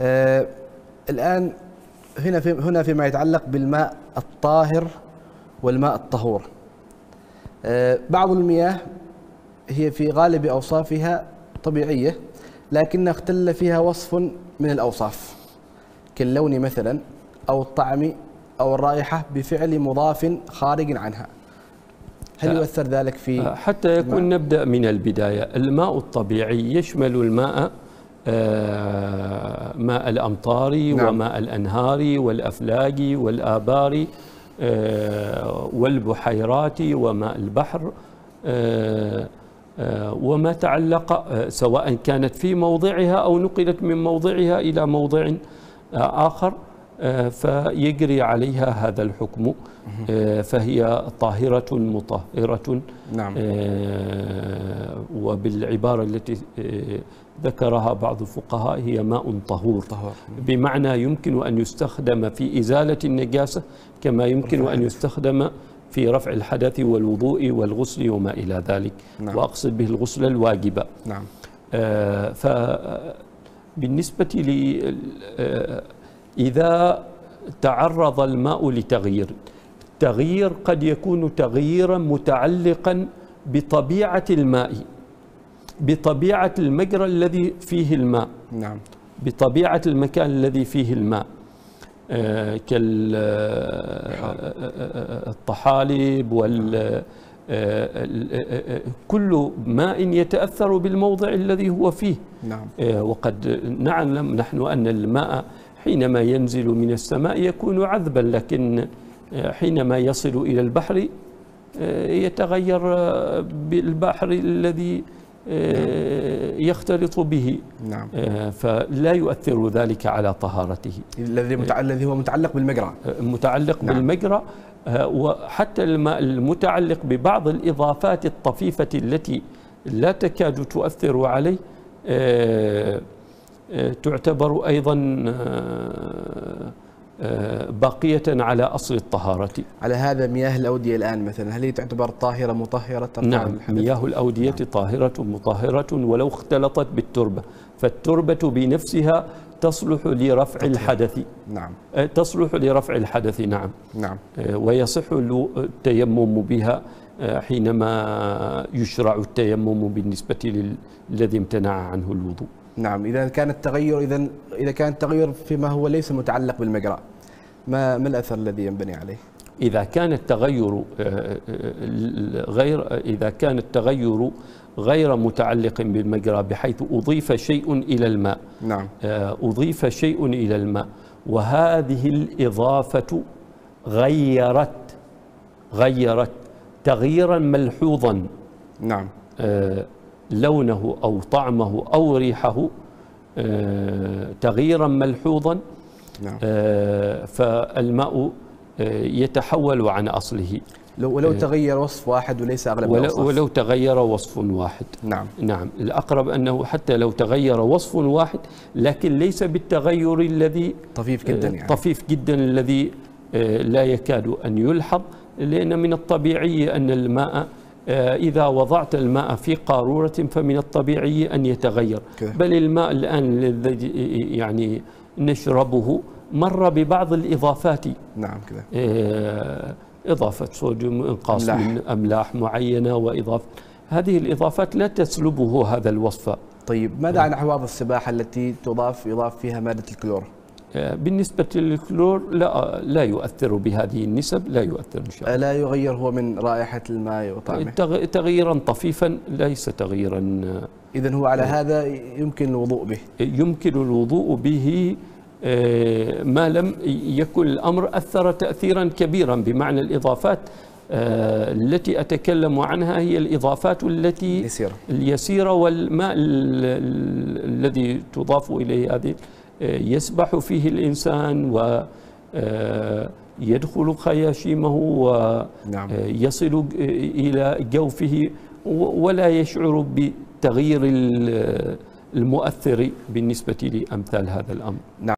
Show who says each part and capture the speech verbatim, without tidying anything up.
Speaker 1: آه الآن هنا في هنا فيما يتعلق بالماء الطاهر والماء الطهور. آه بعض المياه هي في غالب أوصافها طبيعية، لكن اختل فيها وصف من الأوصاف كاللون مثلا أو الطعم أو الرائحة بفعل مضاف خارج عنها. هل يؤثر ذلك في
Speaker 2: حتى يكون الماء؟ نبدأ من البداية. الماء الطبيعي يشمل الماء ماء الأمطار، نعم، وماء الأنهار والأفلاك والآبار والبحيرات وماء البحر وما تعلق، سواء كانت في موضعها أو نقلت من موضعها إلى موضع آخر فيجري عليها هذا الحكم، فهي طاهرة مطهرة.
Speaker 1: نعم.
Speaker 2: وبالعبارة التي ذكرها بعض الفقهاء هي ماء طهور، طهور. بمعنى يمكن أن يستخدم في إزالة النجاسة كما يمكن أن يستخدم في رفع الحدث والوضوء والغسل وما إلى ذلك. نعم. وأقصد به الغسل الواجب.
Speaker 1: نعم.
Speaker 2: فبالنسبة لي إذا تعرض الماء لتغيير، التغيير قد يكون تغييرا متعلقا بطبيعة الماء، بطبيعة المجرى الذي فيه الماء،
Speaker 1: نعم،
Speaker 2: بطبيعة المكان الذي فيه الماء، آه كالطحالب وال كل ماء يتأثر بالموضع الذي هو فيه.
Speaker 1: نعم.
Speaker 2: وقد نعلم نحن أن الماء حينما ينزل من السماء يكون عذبا، لكن حينما يصل إلى البحر يتغير بالبحر الذي يختلط به.
Speaker 1: نعم.
Speaker 2: فلا يؤثر ذلك على طهارته.
Speaker 1: الذي الذي هو متعلق بالمجرى،
Speaker 2: متعلق نعم. بالمجرى. وحتى الماء المتعلق ببعض الإضافات الطفيفة التي لا تكاد تؤثر عليه تعتبر أيضا باقية على أصل الطهارة.
Speaker 1: على هذا مياه الأودية الآن مثلا هل هي تعتبر طاهرة مطهرة؟
Speaker 2: نعم، مياه الأودية نعم. طاهرة مطهرة ولو اختلطت بالتربة، فالتربة بنفسها تصلح لرفع تطهر. الحدث.
Speaker 1: نعم.
Speaker 2: تصلح لرفع الحدث. نعم.
Speaker 1: نعم.
Speaker 2: ويصح التيمم بها حينما يشرع التيمم بالنسبة للذي امتنع عنه الوضوء.
Speaker 1: نعم. إذا كان التغير إذا إذا كان التغير فيما هو ليس متعلق بالمجرى، ما ما الأثر الذي ينبني عليه؟
Speaker 2: إذا كان التغير غير إذا كان التغير غير متعلق بالمجرى بحيث أضيف شيء إلى الماء.
Speaker 1: نعم.
Speaker 2: أضيف شيء إلى الماء وهذه الإضافة غيرت غيرت تغييرا ملحوظا.
Speaker 1: نعم.
Speaker 2: لونه أو طعمه أو ريحه تغييرا ملحوظا.
Speaker 1: نعم.
Speaker 2: فالماء يتحول عن أصله.
Speaker 1: لو ولو تغير وصف واحد وليس أغلب
Speaker 2: ولو,
Speaker 1: الأوصاف.
Speaker 2: ولو تغير وصف واحد.
Speaker 1: نعم.
Speaker 2: نعم. الأقرب أنه حتى لو تغير وصف واحد لكن ليس بالتغير الذي
Speaker 1: طفيف جدا يعني.
Speaker 2: طفيف جدا الذي لا يكاد أن يلحظ، لأن من الطبيعي أن الماء إذا وضعت الماء في قارورة فمن الطبيعي أن يتغير.
Speaker 1: كده.
Speaker 2: بل الماء الآن الذي يعني نشربه مر ببعض الإضافات.
Speaker 1: نعم كده.
Speaker 2: إضافة صوديوم، إنقاص من أملاح معينة، وإضافة هذه الإضافات لا تسلبه هذا الوصف.
Speaker 1: طيب ماذا عن أحواض السباحة التي تضاف يضاف فيها مادة الكلور؟
Speaker 2: بالنسبة للكلور لا لا يؤثر بهذه النسب، لا يؤثر إن شاء الله.
Speaker 1: لا يغير هو من رائحة الماء وطعمه؟
Speaker 2: تغييرا طفيفا ليس تغييرا.
Speaker 1: إذن هو على هذا يمكن الوضوء به؟
Speaker 2: يمكن الوضوء به ما لم يكن الأمر أثر تأثيرا كبيرا، بمعنى الإضافات التي أتكلم عنها هي الإضافات التي
Speaker 1: اليسيرة,
Speaker 2: اليسيرة والماء الذي تضاف إليه هذه يسبح فيه الإنسان ويدخل خياشيمه ويصل إلى جوفه ولا يشعر بتغيير المؤثر بالنسبة لأمثال هذا الأمر.